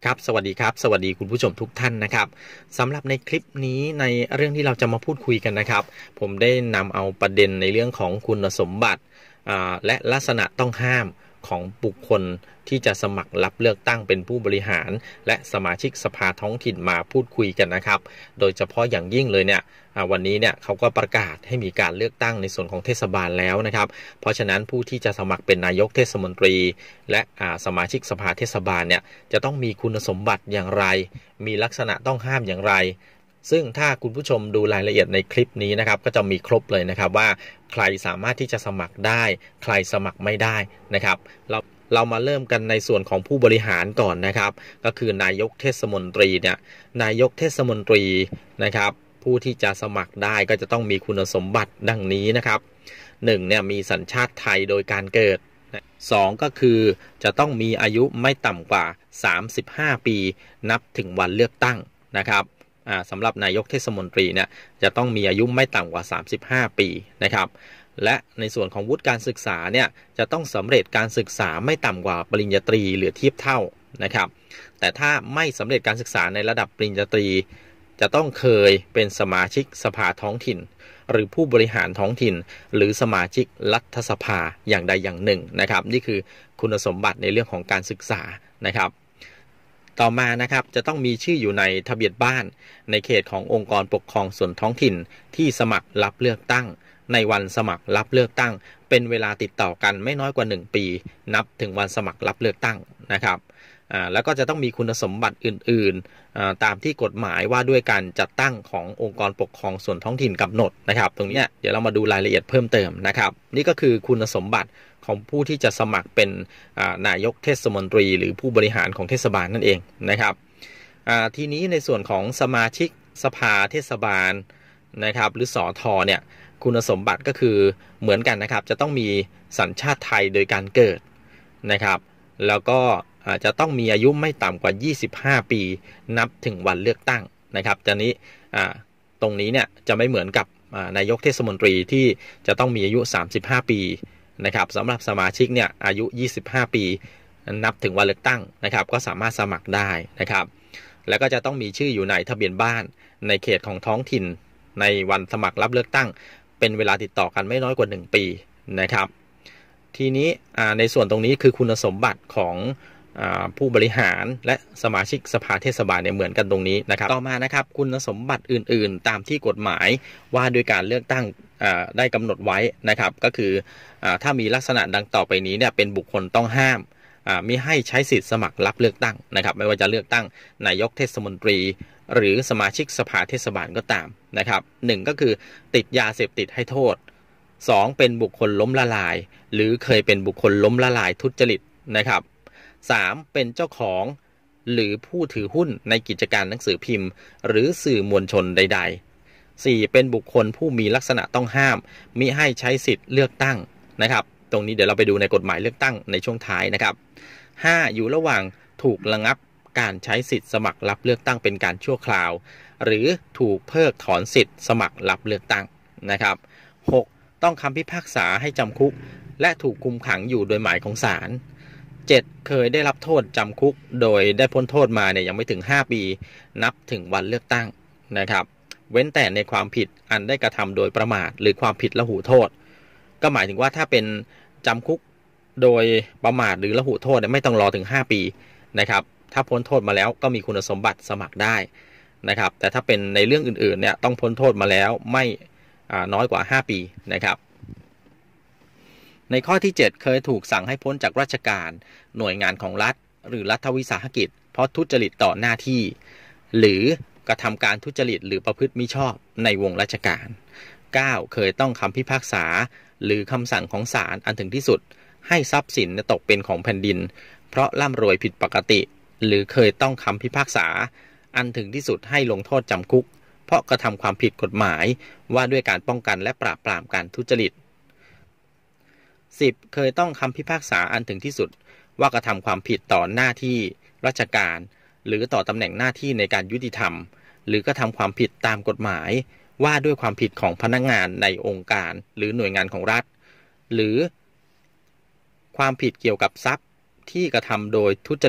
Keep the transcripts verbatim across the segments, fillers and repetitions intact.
ครับสวัสดีครับสวัสดีคุณผู้ชมทุกท่านนะครับสำหรับในคลิปนี้ในเรื่องที่เราจะมาพูดคุยกันนะครับผมได้นำเอาประเด็นในเรื่องของคุณสมบัติและลักษณะต้องห้ามของบุคคลที่จะสมัครรับเลือกตั้งเป็นผู้บริหารและสมาชิกสภาท้องถิ่นมาพูดคุยกันนะครับโดยเฉพาะอย่างยิ่งเลยเนี่ยวันนี้เนี่ยเขาก็ประกาศให้มีการเลือกตั้งในส่วนของเทศบาลแล้วนะครับเพราะฉะนั้นผู้ที่จะสมัครเป็นนายกเทศมนตรีและสมาชิกสภาเทศบาลเนี่ยจะต้องมีคุณสมบัติอย่างไรมีลักษณะต้องห้ามอย่างไรซึ่งถ้าคุณผู้ชมดูรายละเอียดในคลิปนี้นะครับก็จะมีครบเลยนะครับว่าใครสามารถที่จะสมัครได้ใครสมัครไม่ได้นะครับเราเรามาเริ่มกันในส่วนของผู้บริหารก่อนนะครับก็คือนายกเทศมนตรีเนี่ยนายกเทศมนตรีนะครับผู้ที่จะสมัครได้ก็จะต้องมีคุณสมบัติดังนี้นะครับหนึ่งเนี่ยมีสัญชาติไทยโดยการเกิดสองก็คือจะต้องมีอายุไม่ต่ำกว่าสามสิบห้าปีนับถึงวันเลือกตั้งนะครับสำหรับนายกเทศมนตรีเนี่ยจะต้องมีอายุไม่ต่ำกว่าสามสิบห้าปีนะครับและในส่วนของวุฒิการศึกษาเนี่ยจะต้องสำเร็จการศึกษาไม่ต่ำกว่าปริญญาตรีหรือเทียบเท่านะครับแต่ถ้าไม่สำเร็จการศึกษาในระดับปริญญาตรีจะต้องเคยเป็นสมาชิกสภาท้องถิ่นหรือผู้บริหารท้องถิ่นหรือสมาชิกรัฐสภาอย่างใดอย่างหนึ่งนะครับนี่คือคุณสมบัติในเรื่องของการศึกษานะครับต่อมานะครับจะต้องมีชื่ออยู่ในทะเบียนบ้านในเขตขององค์กรปกครองส่วนท้องถิ่นที่สมัครรับเลือกตั้งในวันสมัครรับเลือกตั้งเป็นเวลาติดต่อกันไม่น้อยกว่าหนึ่งปีนับถึงวันสมัครรับเลือกตั้งนะครับแล้วก็จะต้องมีคุณสมบัติอื่นๆตามที่กฎหมายว่าด้วยการจัดตั้งขององค์กรปกครองส่วนท้องถิ่นกำหนดนะครับตรงนี้เดี๋ยวเรามาดูรายละเอียดเพิ่มเติมนะครับนี่ก็คือคุณสมบัติของผู้ที่จะสมัครเป็นนายกเทศมนตรีหรือผู้บริหารของเทศบาลนั่นเองนะครับทีนี้ในส่วนของสมาชิกสภาเทศบาลนะครับหรือสอทอเนี่ยคุณสมบัติก็คือเหมือนกันนะครับจะต้องมีสัญชาติไทยโดยการเกิดนะครับแล้วก็จะต้องมีอายุไม่ต่ำกว่ายี่สิบห้าปีนับถึงวันเลือกตั้งนะครับจากนี้ตรงนี้เนี่ยจะไม่เหมือนกับนายกเทศมนตรีที่จะต้องมีอายุสามสิบห้าปีนะครับสำหรับสมาชิกเนี่ยอายุยี่สิบห้าปีนับถึงวันเลือกตั้งนะครับก็สามารถสมัครได้นะครับแล้วก็จะต้องมีชื่ออยู่ในทะเบียนบ้านในเขตของท้องถิ่นในวันสมัครรับเลือกตั้งเป็นเวลาติดต่อกันไม่น้อยกว่าหนึ่งปีนะครับทีนี้ในส่วนตรงนี้คือคุณสมบัติของผู้บริหารและสมาชิกสภาเทศบาลเนี่ยเหมือนกันตรงนี้นะครับต่อมานะครับคุณสมบัติอื่นๆตามที่กฎหมายว่าด้วยการเลือกตั้งได้กำหนดไว้นะครับก็คือถ้ามีลักษณะดังต่อไปนี้เนี่ยเป็นบุคคลต้องห้ามมิให้ใช้สิทธิ์สมัครรับเลือกตั้งนะครับไม่ว่าจะเลือกตั้งนายกเทศมนตรีหรือสมาชิกสภาเทศบาลก็ตามนะครับหนึ่งก็คือติดยาเสพติดให้โทษสองเป็นบุคคลล้มละลายหรือเคยเป็นบุคคลล้มละลายทุจริตนะครับสามเป็นเจ้าของหรือผู้ถือหุ้นในกิจการหนังสือพิมพ์หรือสื่อมวลชนใดๆสี่เป็นบุคคลผู้มีลักษณะต้องห้ามมิให้ใช้สิทธิ์เลือกตั้งนะครับตรงนี้เดี๋ยวเราไปดูในกฎหมายเลือกตั้งในช่วงท้ายนะครับห้าอยู่ระหว่างถูกระงับการใช้สิทธิ์สมัครรับเลือกตั้งเป็นการชั่วคราวหรือถูกเพิกถอนสิทธิ์สมัครรับเลือกตั้งนะครับหกต้องคำพิพากษาให้จำคุกและถูกคุมขังอยู่โดยหมายของศาลเจ็ดเคยได้รับโทษจำคุกโดยได้พ้นโทษมาเนี่ยยังไม่ถึงห้าปีนับถึงวันเลือกตั้งนะครับเว้นแต่ในความผิดอันได้กระทำโดยประมาทหรือความผิดละหูโทษก็หมายถึงว่าถ้าเป็นจำคุกโดยประมาทหรือละหูโทษเนี่ยไม่ต้องรอถึงห้าปีนะครับถ้าพ้นโทษมาแล้วก็มีคุณสมบัติสมัครได้นะครับแต่ถ้าเป็นในเรื่องอื่นๆเนี่ยต้องพ้นโทษมาแล้วไม่น้อยกว่าห้าปีนะครับในข้อที่เจ็ดเคยถูกสั่งให้พ้นจากราชการหน่วยงานของรัฐหรือรัฐวิสาหกิจเพราะทุจริตต่อหน้าที่หรือกระทำการทุจริตหรือประพฤติมิชอบในวงราชการเก้าเคยต้องคำพิพากษาหรือคำสั่งของศาลอันถึงที่สุดให้ทรัพย์สินตกเป็นของแผ่นดินเพราะร่ำรวยผิดปกติหรือเคยต้องคำพิพากษาอันถึงที่สุดให้ลงโทษจำคุกเพราะกระทำความผิดกฎหมายว่าด้วยการป้องกันและปราบปรามการทุจริตสิบเคยต้องคำพิพากษาอันถึงที่สุดว่ากระทำความผิดต่อหน้าที่ราชการหรือต่อตำแหน่งหน้าที่ในการยุติธรรมหรือกระทำความผิดตามกฎหมายว่าด้วยความผิดของพนักงานในองค์การหรือหน่วยงานของรัฐหรือความผิดเกี่ยวกับทรัพย์ที่กระทำโดยทุจริต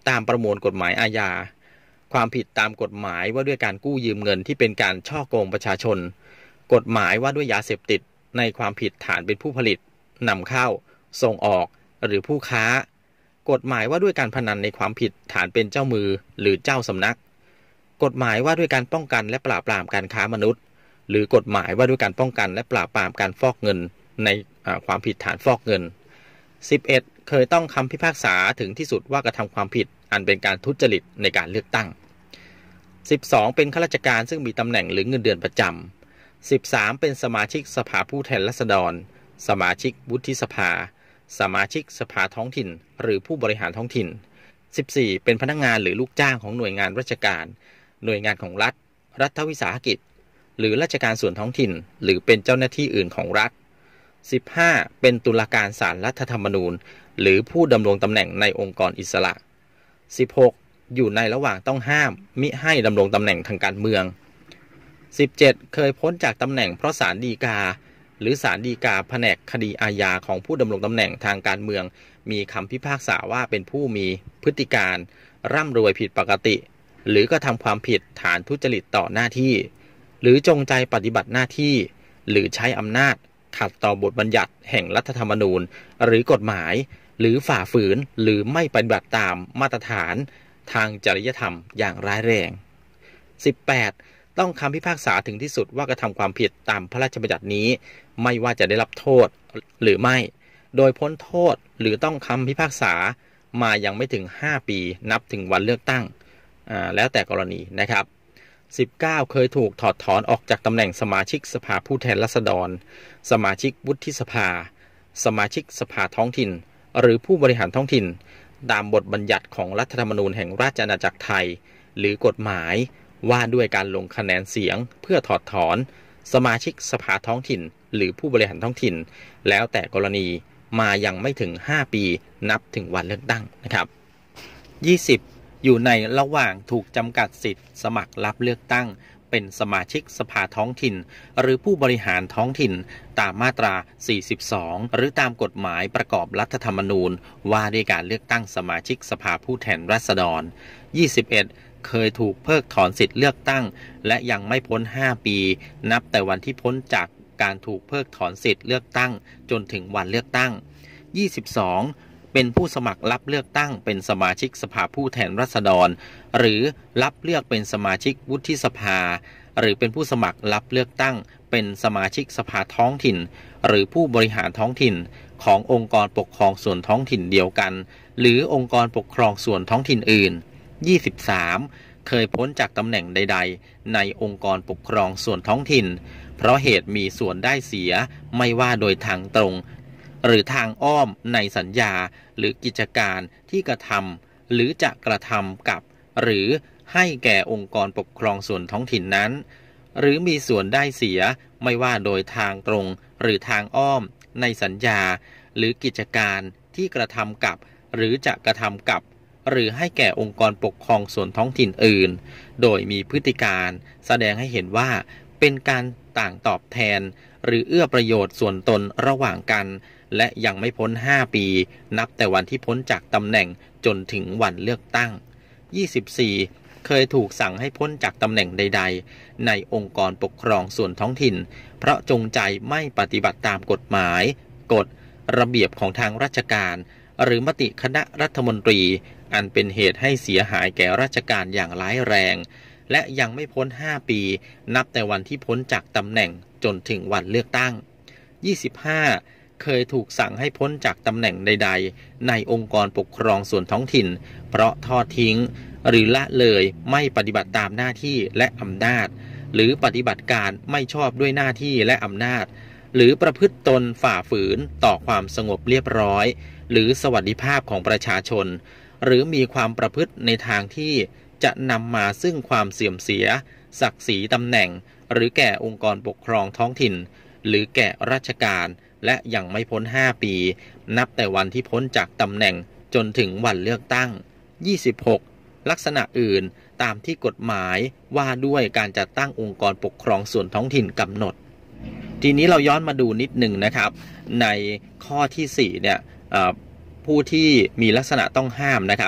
ตามประมวลกฎหมายอาญาความผิดตามกฎหมายว่าด้วยการกู้ยืมเงินที่เป็นการฉ้อโกงประชาชนกฎหมายว่าด้วยยาเสพติดในความผิดฐานเป็นผู้ผลิตนำเข้าส่งออกหรือผู้ค้ากฎหมายว่าด้วยการพนันในความผิดฐานเป็นเจ้ามือหรือเจ้าสำนักกฎหมายว่าด้วยการป้องกันและปราบปรามการค้ามนุษย์หรือกฎหมายว่าด้วยการป้องกันและปราบปรามการฟอกเงินในความผิดฐานฟอกเงินสิบเอ็ดเคยต้องคำพิพากษาถึงที่สุดว่ากระทำความผิดอันเป็นการทุจริตในการเลือกตั้งสิบสองเป็นข้าราชการซึ่งมีตำแหน่งหรือเงินเดือนประจำสิบสามเป็นสมาชิกสภาผู้แทนราษฎรสมาชิกวุฒิสภาสมาชิกสภาท้องถิ่นหรือผู้บริหารท้องถิ่นสิบสี่เป็นพนักงานหรือลูกจ้างของหน่วยงานราชการหน่วยงานของรัฐรัฐวิสาหกิจหรือราชการส่วนท้องถิ่นหรือเป็นเจ้าหน้าที่อื่นของรัฐสิบห้าเป็นตุลาการศาลรัฐธรรมนูญหรือผู้ดำรงตำแหน่งในองค์กรอิสระสิบหกอยู่ในระหว่างต้องห้ามมิให้ดำรงตำแหน่งทางการเมืองสิบเจ็ดเคยพ้นจากตำแหน่งเพราะศาลฎีกาหรือศาลฎีกาแผนกคดีอาญาของผู้ดำรงตำแหน่งทางการเมืองมีคำพิพากษาว่าเป็นผู้มีพฤติการร่ำรวยผิดปกติหรือกระทำความผิดฐานทุจริตต่อหน้าที่หรือจงใจปฏิบัติหน้าที่หรือใช้อำนาจขัดต่อบทบัญญัติแห่งรัฐธรรมนูญหรือกฎหมายหรือฝ่าฝืนหรือไม่ปฏิบัติตามมาตรฐานทางจริยธรรมอย่างร้ายแรงสิบแปดต้องคำพิพากษาถึงที่สุดว่ากระทำความผิดตามพระราชบัญญัตินี้ไม่ว่าจะได้รับโทษหรือไม่โดยพ้นโทษหรือต้องคำพิพากษามายังไม่ถึงห้าปีนับถึงวันเลือกตั้งอ่าแล้วแต่กรณีนะครับสิบเก้าเคยถูกถอดถอนออกจากตำแหน่งสมาชิกสภาผู้แทนราษฎรสมาชิกวุฒิสภาสมาชิกสภาท้องถิ่นหรือผู้บริหารท้องถิ่นตามบทบัญญัติของรัฐธรรมนูญแห่งราชอาณาจักรไทยหรือกฎหมายว่าด้วยการลงคะแนนเสียงเพื่อถอดถอนสมาชิกสภาท้องถิ่นหรือผู้บริหารท้องถิ่นแล้วแต่กรณีมายังไม่ถึงห้าปีนับถึงวันเลือกตั้งนะครับยี่สิบอยู่ในระหว่างถูกจำกัดสิทธิ์สมัครรับเลือกตั้งเป็นสมาชิกสภาท้องถิ่นหรือผู้บริหารท้องถิ่นตามมาตราสี่สิบสองหรือตามกฎหมายประกอบรัฐธรรมนูญว่าด้วยการเลือกตั้งสมาชิกสภาผู้แทนราษฎรยี่สิบเอ็ดเคยถูกเพิกถอนสิทธิ์เลือกตั้งและยังไม่พ้นห้าปีนับแต่วันที่พ้นจากการถูกเพิกถอนสิทธิ์เลือกตั้งจนถึงวันเลือกตั้งยี่สิบสองเป็นผู้สมัครรับเลือกตั้งเป็นสมาชิกสภาผู้แทนราษฎรหรือรับเลือกเป็นสมาชิกวุฒิสภาหรือเป็นผู้สมัครรับเลือกตั้งเป็นสมาชิกสภาท้องถิ่นหรือผู้บริหารท้องถิ่นขององค์กรปกครองส่วนท้องถิ่นเดียวกันหรือองค์กรปกครองส่วนท้องถิ่นอื่นยี่สิบสามเคยพ้นจากตำแหน่งใดๆในองค์กรปกครองส่วนท้องถิ่นเพราะเหตุมีส่วนได้เสียไม่ว่าโดยทางตรงหรือทางอ้อมในสัญญาหรือกิจการที่กระทำหรือจะกระทำกับหรือให้แก่องค์กรปกครองส่วนท้องถิ่นนั้นหรือมีส่วนได้เสียไม่ว่าโดยทางตรงหรือทางอ้อมในสัญญาหรือกิจการที่กระทำกับหรือจะกระทำกับหรือให้แก่องค์กรปกครองส่วนท้องถิ่นอื่นโดยมีพฤติการแสดงให้เห็นว่าเป็นการต่างตอบแทนหรือเอื้อประโยชน์ส่วนตนระหว่างกันและยังไม่พ้นห้าปีนับแต่วันที่พ้นจากตำแหน่งจนถึงวันเลือกตั้งยี่สิบสี่เคยถูกสั่งให้พ้นจากตำแหน่งใดๆในองค์กรปกครองส่วนท้องถิ่นเพราะจงใจไม่ปฏิบัติตามกฎหมายกฎระเบียบของทางราชการหรือมติคณะรัฐมนตรีอันเป็นเหตุให้เสียหายแก่ราชการอย่างร้ายแรงและยังไม่พ้นห้าปีนับแต่วันที่พ้นจากตำแหน่งจนถึงวันเลือกตั้งยี่สิบห้าเคยถูกสั่งให้พ้นจากตำแหน่งใดๆในองค์กรปกครองส่วนท้องถิ่นเพราะทอดทิ้งหรือละเลยไม่ปฏิบัติตามหน้าที่และอำนาจหรือปฏิบัติการไม่ชอบด้วยหน้าที่และอำนาจหรือประพฤติตนฝ่าฝืนต่อความสงบเรียบร้อยหรือสวัสดิภาพของประชาชนหรือมีความประพฤติในทางที่จะนำมาซึ่งความเสื่อมเสียศักดิ์ศรีตำแหน่งหรือแก่องค์กรปกครองท้องถิ่นหรือแก่ราชการและยังไม่พ้นห้าปีนับแต่วันที่พ้นจากตำแหน่งจนถึงวันเลือกตั้งยี่สิบหกลักษณะอื่นตามที่กฎหมายว่าด้วยการจัดตั้งองค์กรปกครองส่วนท้องถิ่นกำหนดทีนี้เราย้อนมาดูนิดหนึ่งนะครับในข้อที่สี่เนี่ยผู้ที่มีลักษณะต้องห้ามนะครับ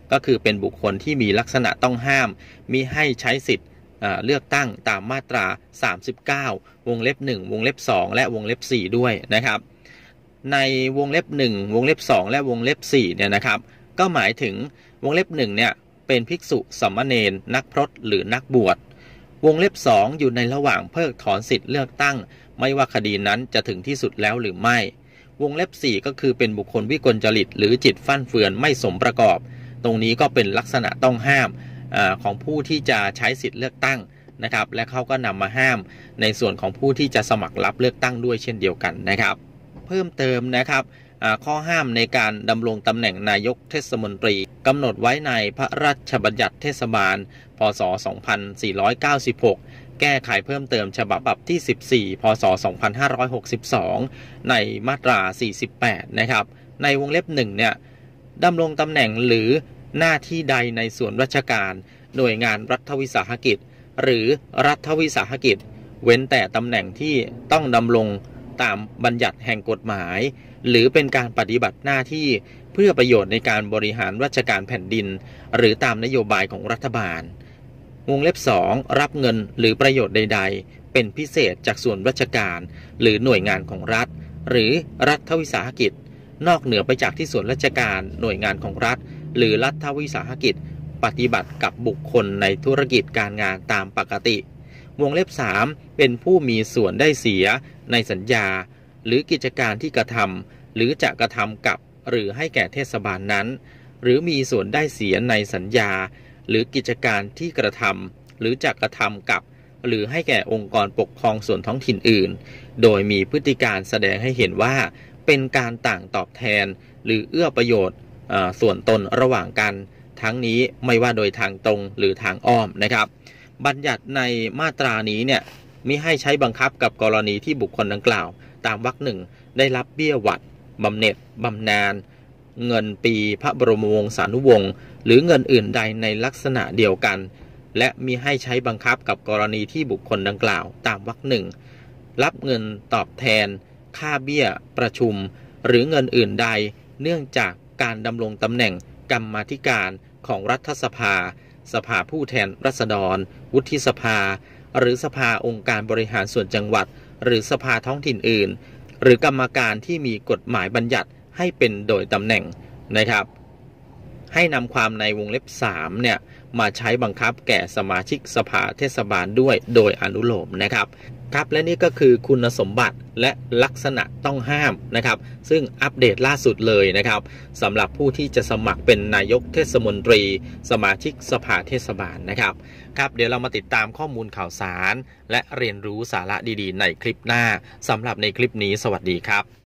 ก็คือเป็นบุคคลที่มีลักษณะต้องห้ามมิให้ใช้สิทธิ์เลือกตั้งตามมาตราสามสิบเก้าวงเล็บหนึ่งวงเล็บสองและวงเล็บสี่ด้วยนะครับในวงเล็บหนึ่งวงเล็บสองและวงเล็บสี่เนี่ยนะครับก็หมายถึงวงเล็บหนึ่งเนี่ยเป็นภิกษุสามเณรนักพรตหรือนักบวชวงเล็บสองอยู่ในระหว่างเพิกถอนสิทธิ์เลือกตั้งไม่ว่าคดีนั้นจะถึงที่สุดแล้วหรือไม่วงเล็บสี่ก็คือเป็นบุคคลวิกลจริตหรือจิตฟั่นเฟือนไม่สมประกอบตรงนี้ก็เป็นลักษณะต้องห้ามอาของผู้ที่จะใช้สิทธิ์เลือกตั้งนะครับและเขาก็นำมาห้ามในส่วนของผู้ที่จะสมัครรับเลือกตั้งด้วยเช่นเดียวกันนะครับเพิ่มเติมนะครับข้อห้ามในการดำรงตำแหน่งนายกเทศมนตรีกำหนดไว้ในพระราชบัญญัติเทศบาลพ.ศ. สองพันสี่ร้อยเก้าสิบหกแก้ไขเพิ่มเติมฉบับที่สิบสี่พ.ศ. สองพันห้าร้อยหกสิบสองในมาตราสี่สิบแปดนะครับในวงเล็บหนึ่งเนี่ยดำรงตำแหน่งหรือหน้าที่ใดในส่วนราชการหน่วยงานรัฐวิสาหกิจหรือรัฐวิสาหกิจเว้นแต่ตำแหน่งที่ต้องดำรงตามบัญญัติแห่งกฎหมายหรือเป็นการปฏิบัติหน้าที่เพื่อประโยชน์ในการบริหารราชการแผ่นดินหรือตามนโยบายของรัฐบาลวงเล็บสองรับเงินหรือประโยชน์ใดๆเป็นพิเศษจากส่วนราชการหรือหน่วยงานของรัฐหรือรัฐวิสาหกิจนอกเหนือไปจากที่ส่วนราชการหน่วยงานของรัฐหรือรัฐวิสาหกิจปฏิบัติกับบุคคลในธุรกิจการงานตามปกติวงเล็บสามเป็นผู้มีส่วนได้เสียในสัญญาหรือกิจการที่กระทำหรือจะกระทำกับหรือให้แก่เทศบาลนั้นหรือมีส่วนได้เสียในสัญญาหรือกิจการที่กระทำหรือจะกระทำกับหรือให้แก่องค์กรปกครองส่วนท้องถิ่นอื่นโดยมีพฤติการแสดงให้เห็นว่าเป็นการต่างตอบแทนหรือเอื้อประโยชน์ส่วนตนระหว่างกันทั้งนี้ไม่ว่าโดยทางตรงหรือทางอ้อมนะครับบัญญัติในมาตรานี้เนี่ยมิให้ใช้บังคับกับกรณีที่บุคคลดังกล่าวตามวรรคหนึ่งได้รับเบี้ยหวัดบำเหน็จบำนาญเงินปีพระบรมวงศานุวงศ์หรือเงินอื่นใดในลักษณะเดียวกันและมิให้ใช้บังคับกับกรณีที่บุคคลดังกล่าวตามวรรคหนึ่งรับเงินตอบแทนค่าเบี้ยประชุมหรือเงินอื่นใดเนื่องจากการดำรงตำแหน่งกรรมาธิการของรัฐสภาสภาผู้แทนราษฎรวุฒิสภาหรือสภาองค์การบริหารส่วนจังหวัดหรือสภาท้องถิ่นอื่นหรือกรรมการที่มีกฎหมายบัญญัติให้เป็นโดยตำแหน่งนะครับให้นำความในวงเล็บสามเนี่ยมาใช้บังคับแก่สมาชิกสภาเทศบาลด้วยโดยอนุโลมนะครับครับและนี่ก็คือคุณสมบัติและลักษณะต้องห้ามนะครับซึ่งอัปเดตล่าสุดเลยนะครับสำหรับผู้ที่จะสมัครเป็นนายกเทศมนตรีสมาชิกสภาเทศบาลนะครับครับเดี๋ยวเรามาติดตามข้อมูลข่าวสารและเรียนรู้สาระดีๆในคลิปหน้าสำหรับในคลิปนี้สวัสดีครับ